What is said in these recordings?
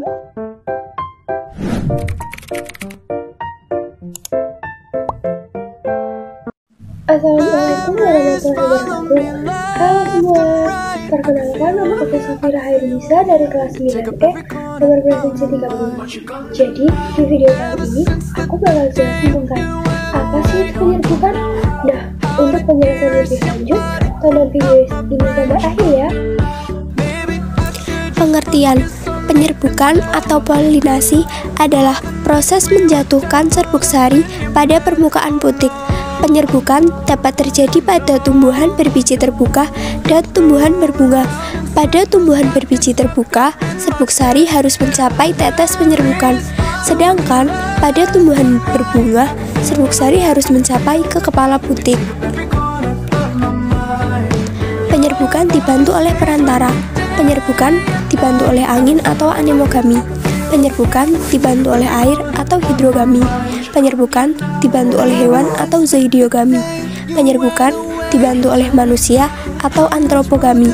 Assalamualaikum warahmatullahi wabarakatuh. Halo semua, perkenalkan nama aku Safira Hairunisa dari kelas 9E nomor presensi 30. Jadi di video kali ini aku bakal jelasin tentang apa sih itu penyerbukan. Nah, untuk penjelasan lebih lanjut, tonton video ini sampai akhir ya. Pengertian penyerbukan atau polinasi adalah proses menjatuhkan serbuk sari pada permukaan putik. Penyerbukan dapat terjadi pada tumbuhan berbiji terbuka dan tumbuhan berbunga. Pada tumbuhan berbiji terbuka, serbuk sari harus mencapai tetes penyerbukan. Sedangkan pada tumbuhan berbunga, serbuk sari harus mencapai ke kepala putik. Penyerbukan dibantu oleh perantara. Penyerbukan dibantu oleh angin atau anemogami. Penyerbukan dibantu oleh air atau hidrogami. Penyerbukan dibantu oleh hewan atau zoidiogami. Penyerbukan dibantu oleh manusia atau antropogami.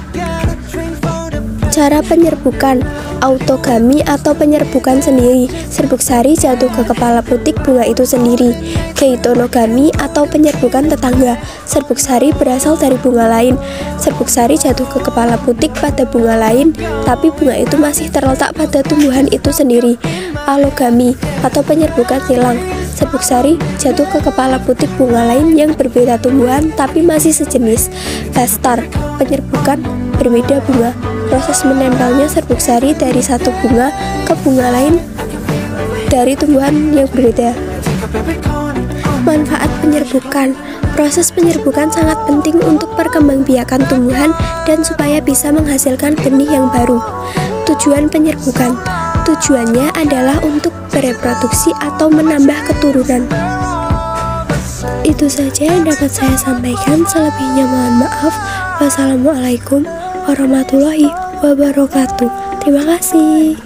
Cara penyerbukan: autogami atau penyerbukan sendiri. Serbuk sari jatuh ke kepala putik bunga itu sendiri. Keitonogami atau penyerbukan tetangga. Serbuk sari berasal dari bunga lain. Serbuk sari jatuh ke kepala putik pada bunga lain, tapi bunga itu masih terletak pada tumbuhan itu sendiri. Alogami atau penyerbukan silang. Serbuk sari jatuh ke kepala putik bunga lain yang berbeda tumbuhan tapi masih sejenis. Bastar, penyerbukan berbeda bunga. Proses menempelnya serbuk sari dari satu bunga ke bunga lain dari tumbuhan yang berbeda. Manfaat penyerbukan: proses penyerbukan sangat penting untuk perkembangbiakan tumbuhan dan supaya bisa menghasilkan benih yang baru. Tujuan penyerbukan: tujuannya adalah untuk bereproduksi atau menambah keturunan. Itu saja yang dapat saya sampaikan, selebihnya mohon maaf. Wassalamualaikum warahmatullahi wabarakatuh. Terima kasih.